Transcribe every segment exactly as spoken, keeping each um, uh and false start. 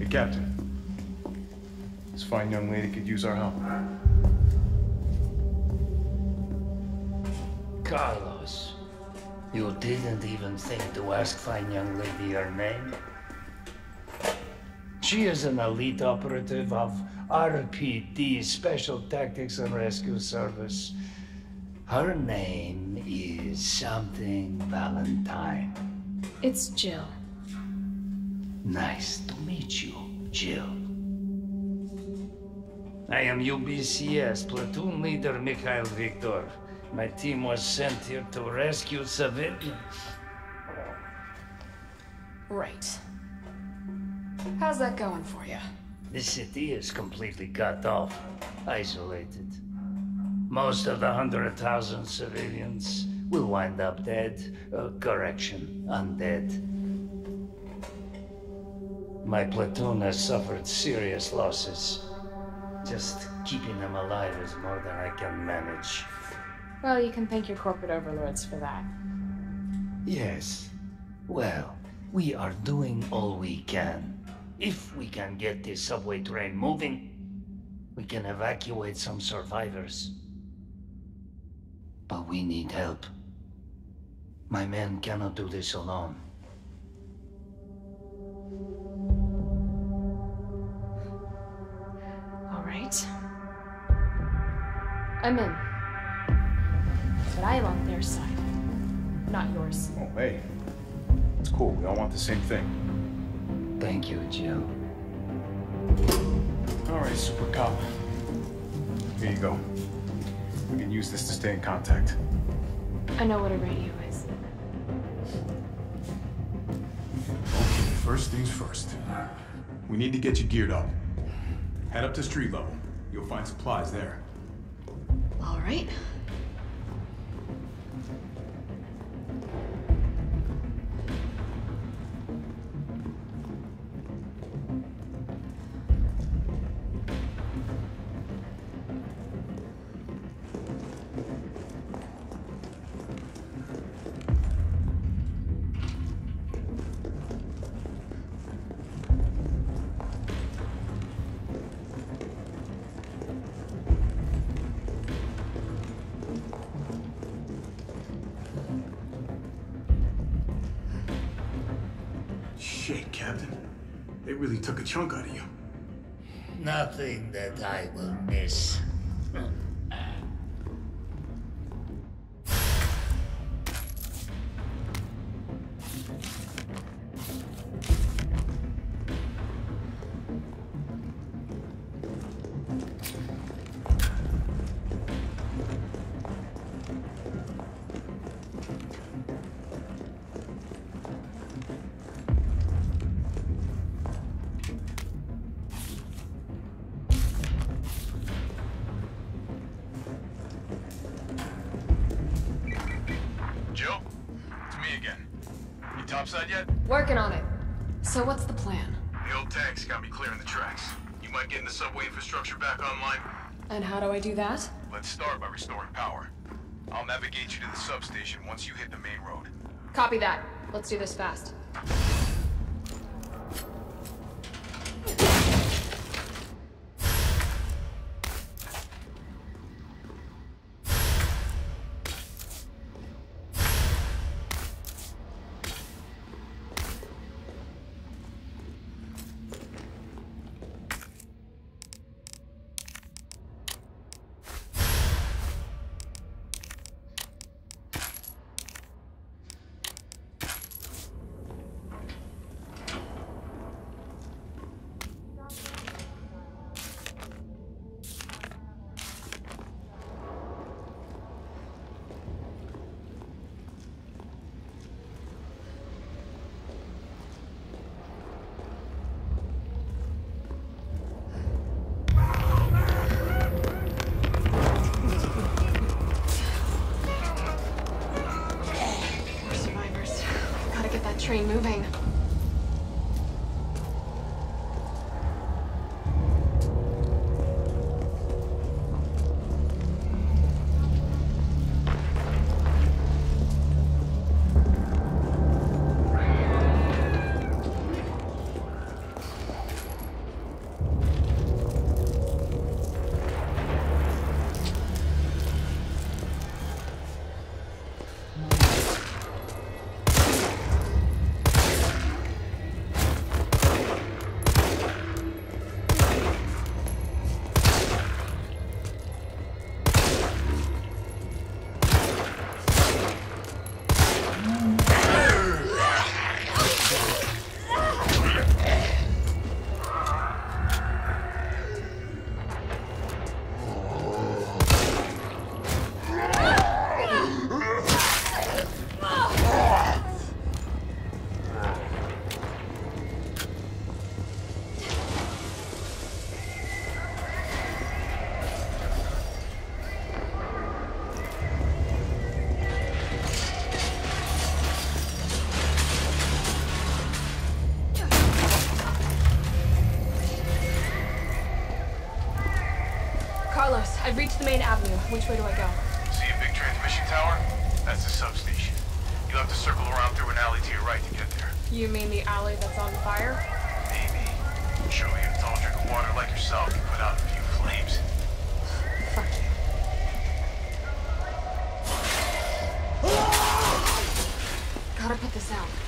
Hey, Captain. This fine young lady could use our help. Carlos, you didn't even think to ask fine young lady her name? She is an elite operative of R P D, Special Tactics and Rescue Service. Her name is something Valentine. It's Jill. Nice to meet you, Jill. I am U B C S Platoon Leader Mikhail Victor. My team was sent here to rescue civilians. Right. How's that going for you? The city is completely cut off, isolated. Most of the hundred thousand civilians will wind up dead. Uh, correction, undead. My platoon has suffered serious losses. Just keeping them alive is more than I can manage. Well, you can thank your corporate overlords for that. Yes. Well, we are doing all we can. If we can get this subway train moving, we can evacuate some survivors. But we need help. My men cannot do this alone. All right. I'm in. But I am on their side, not yours. Oh, hey. It's cool. We all want the same thing. Thank you, Jill. All right, Super Cop. Here you go. We can use this to stay in contact. I know what a radio is. Okay, first things first. We need to get you geared up. Head up to street level. You'll find supplies there. All right. Shit, Captain. They really took a chunk out of you. Nothing that I will miss. Jill? It's me again. You topside yet? Working on it. So what's the plan? The old tanks got me clearing the tracks. You might get the subway infrastructure back online. And how do I do that? Let's start by restoring power. I'll navigate you to the substation once you hit the main road. Copy that. Let's do this fast. Train moving. the main avenue. Which way do I go? See a big transmission tower? That's the substation. You'll have to circle around through an alley to your right to get there. You mean the alley that's on fire? Maybe. Surely a tall drink of water like yourself can put out a few flames. Fuck you. Gotta put this out.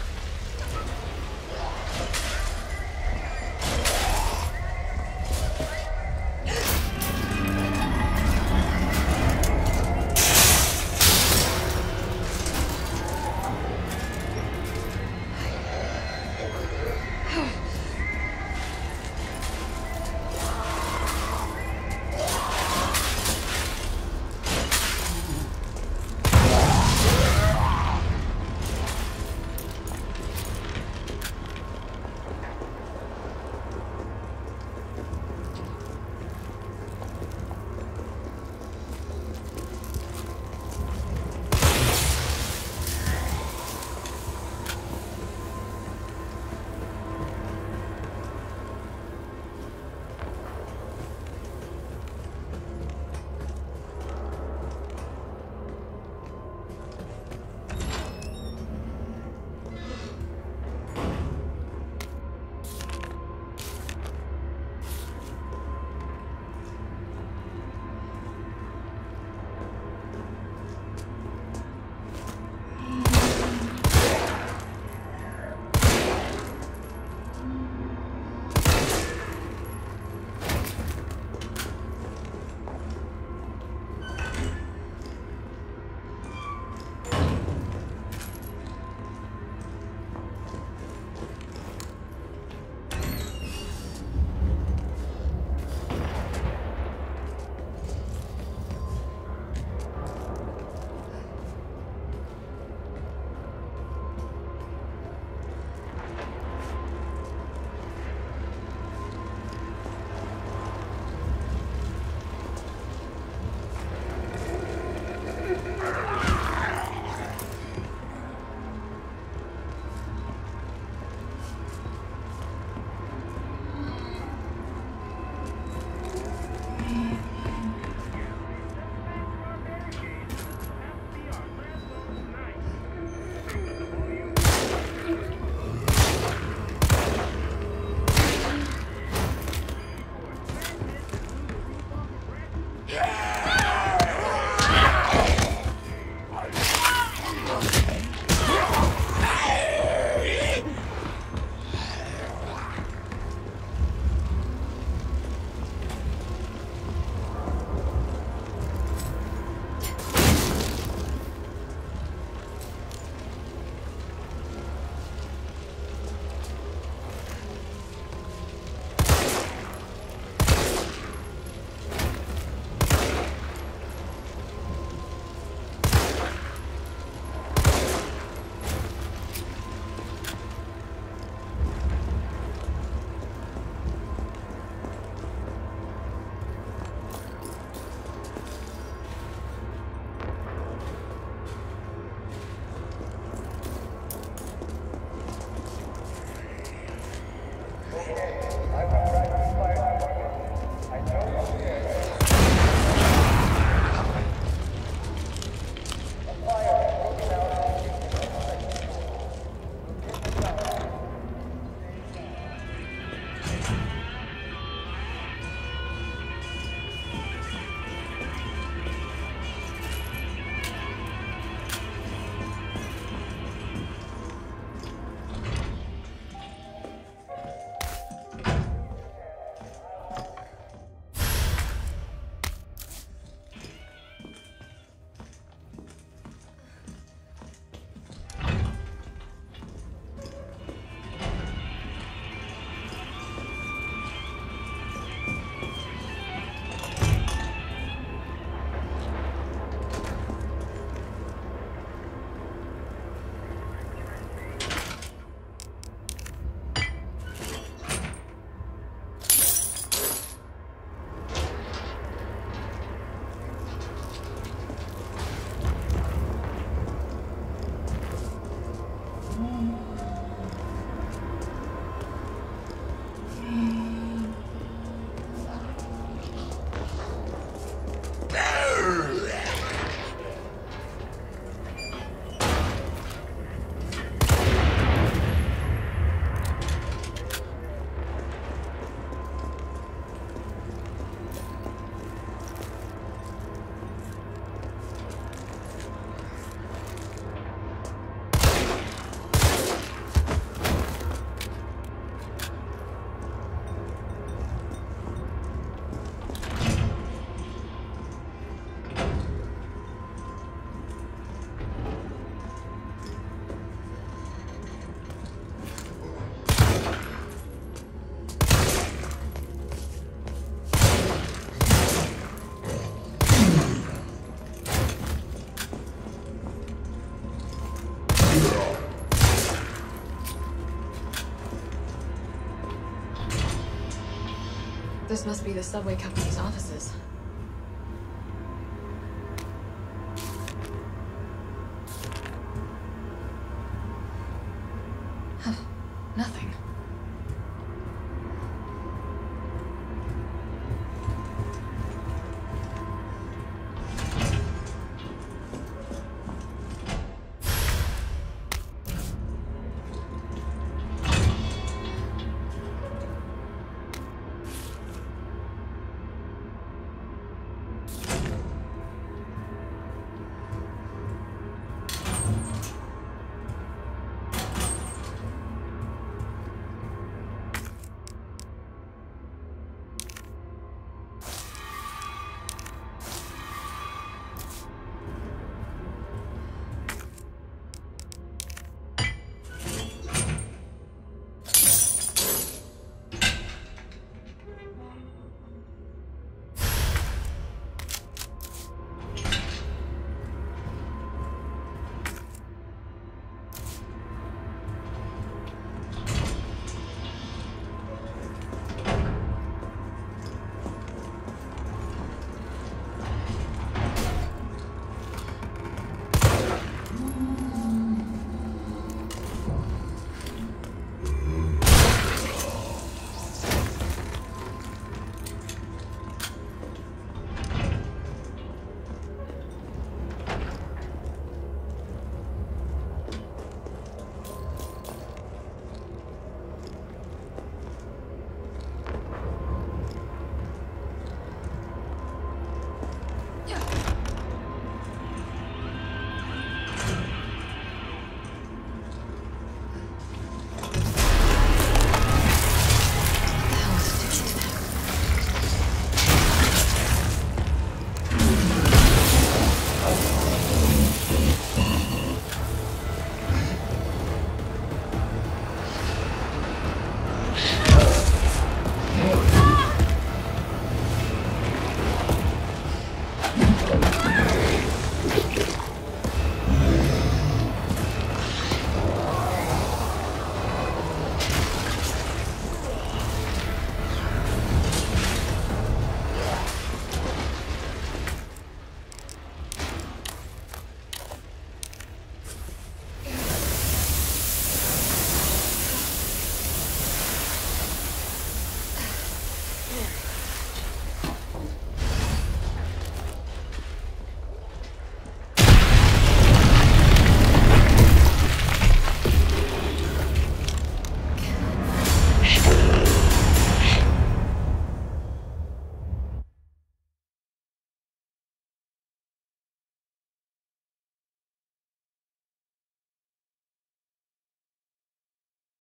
This must be the subway company's offices.